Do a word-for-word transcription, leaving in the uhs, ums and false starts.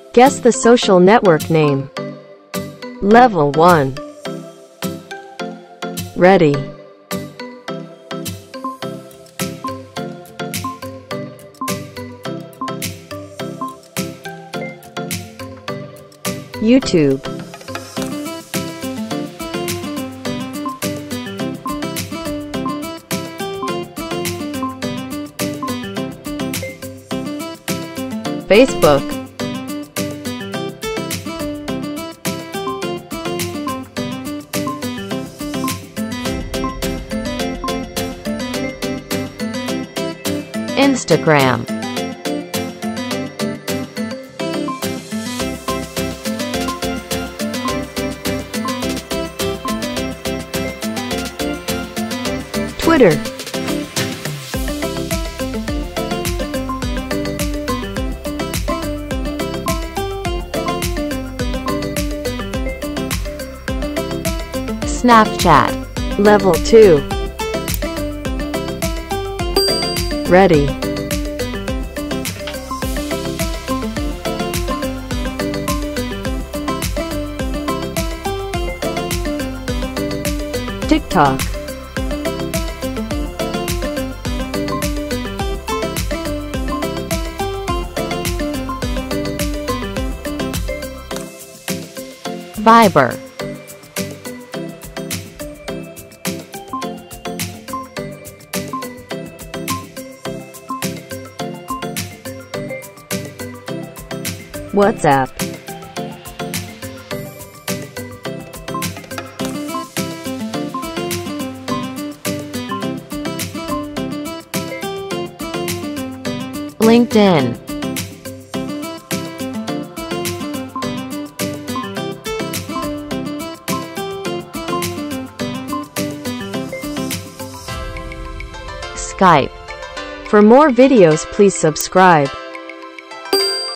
Guess the social network name. Level one. Ready. YouTube. Facebook. Instagram. Twitter. Snapchat. Level two. Ready. TikTok. Viber. WhatsApp. LinkedIn. Skype. For more videos, please subscribe.